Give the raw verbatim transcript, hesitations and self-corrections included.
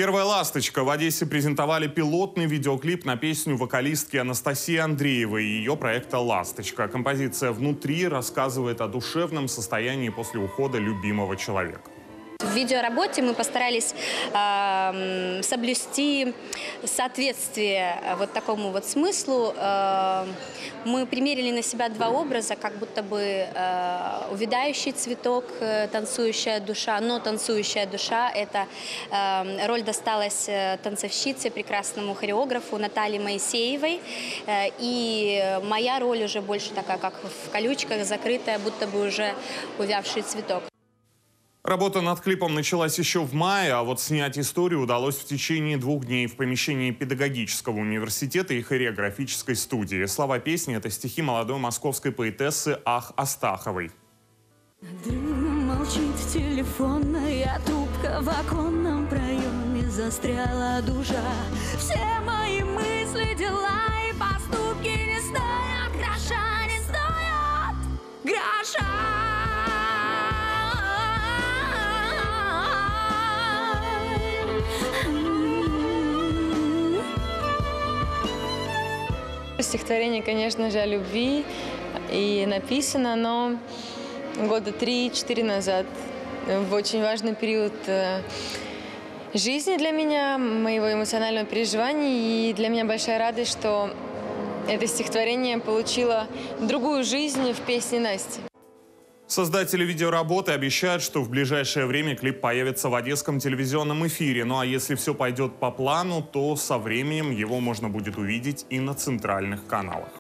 Первая «Ласточка». В Одессе презентовали пилотный видеоклип на песню вокалистки Анастасии Андреевой и ее проекта «Ласточка». Композиция «Внутри» рассказывает о душевном состоянии после ухода любимого человека. В видеоработе мы постарались э, соблюсти соответствие вот такому вот смыслу. Э, мы примерили на себя два образа, как будто бы э, увядающий цветок, э, танцующая душа, но танцующая душа. Это э, роль досталась танцовщице, прекрасному хореографу Наталье Моисеевой. Э, и моя роль уже больше такая, как в колючках, закрытая, будто бы уже увявший цветок. Работа над клипом началась еще в мае, а вот снять историю удалось в течение двух дней в помещении педагогического университета и хореографической студии. Слова песни – это стихи молодой московской поэтессы Ах Астаховой. Молчит телефонная трубка, в оконном проеме застряла душа. Все мои мысли, дела и поступки не стоят гроша, не стоят гроша. Стихотворение, конечно же, о любви, и написано оно года три-четыре назад, в очень важный период жизни для меня, моего эмоционального переживания, и для меня большая радость, что это стихотворение получило другую жизнь в песне Насти. Создатели видеоработы обещают, что в ближайшее время клип появится в одесском телевизионном эфире. Ну а если все пойдет по плану, то со временем его можно будет увидеть и на центральных каналах.